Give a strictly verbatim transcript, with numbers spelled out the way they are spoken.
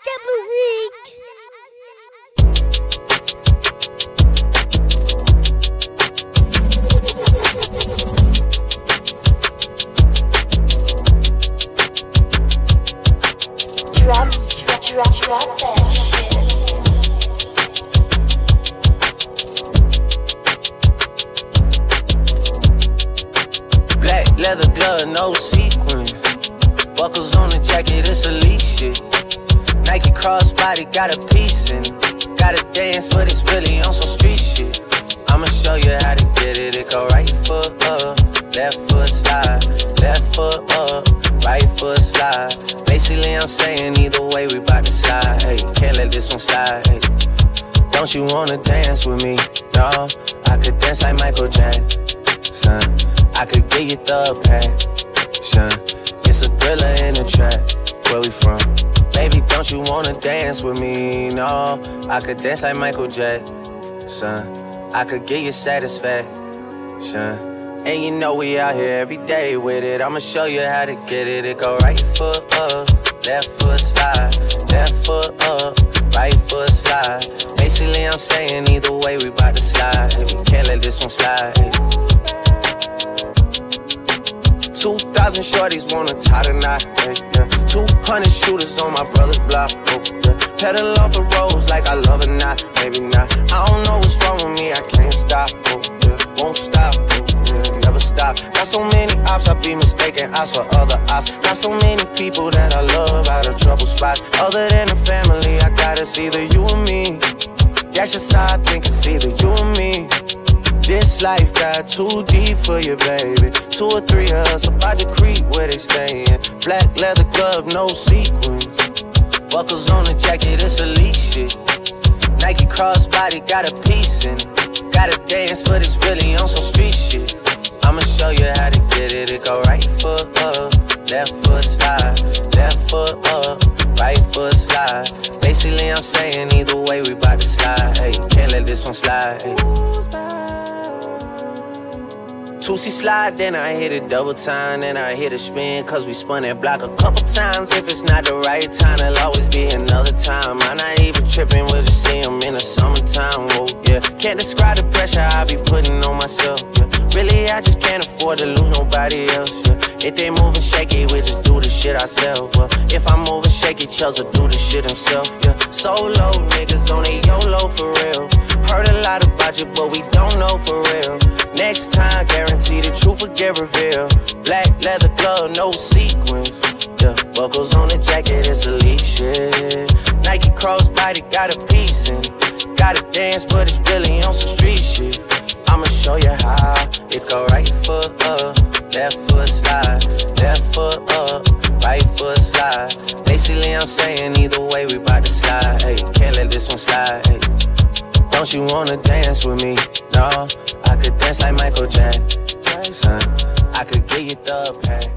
der Musik. Drop, drop, drop, drop that shit. Black leather glove, no sequin. Buckles on the jacket, it's elite shit. Nike crossbody got a piece in it. Gotta dance, but it's really on some street shit. I'ma show you how to get it. It go right foot up, left foot slide, left foot up, right foot slide. Basically, I'm saying either way, we bout to slide. Hey, can't let this one slide. Hey. Don't you wanna dance with me? No, I could dance like Michael Jackson. I could get you the passion. It's a thriller in the track. Where we from? Baby, don't you wanna dance with me? No, I could dance like Michael Jackson. I could get you satisfaction. And you know we out here every day with it. I'ma show you how to get it. It go right foot up, left foot slide, left foot up, right foot slide. Basically, I'm saying either way, we bout to slide. Hey, we can't let this one slide. Hey. Two thousand shorties wanna tie the knot. Hey, yeah. Two hundred shooters on my brother's block. Oh, yeah. Pedal off the roads like I love it, not, maybe not. I don't know what's wrong with me, I can't stop. Oh, yeah. Won't stop. Oh, yeah. Never stop. Got so many ops, I be mistaken ops for other ops. Got so many people that I love out of trouble spots. Other than the family, I got it's either you or me. That's just how I think it's either you or me. This life got too deep for you, baby. Two or three of us about to creep where they stayin'. Black leather glove, no sequins. Buckles on the jacket, it's elite shit. Nike crossbody got a piece in it. Gotta dance, but it's really on some street shit. I'ma show you how to get it. It go right foot up, left foot slide, left foot up, right foot slide. Basically, I'm saying either way, we bout to slide. Hey, can't let this one slide. Hey. two C slide, then I hit it double time, then I hit a spin, cause we spun that block a couple times. If it's not the right time, there'll always be another time. I'm not even tripping, we'll just see them in the summertime, whoa, yeah. Can't describe the pressure I be putting on myself, yeah. Really, I just can't afford to lose nobody else, yeah. If they moving shaky, we just do the shit ourselves, well. If I'm moving shaky, Chelsea do the shit himself, yeah. Solo niggas on a YOLO for real. Heard a lot about you, but we don't know for real. Next time, guarantee the truth will get revealed. Black leather glove, no sequins. Yeah, buckles on the jacket, it's elite shit. Nike crossbody got a piece in it. Gotta dance, but it's really on some street shit. I'ma show you how. It go right foot up, left foot slide, left foot up, right foot slide. Basically, I'm saying either way, we bout to slide. Hey, can't let this one slide. Hey. Don't you wanna dance with me? No, I could dance like Michael Jackson. I could get you the pack.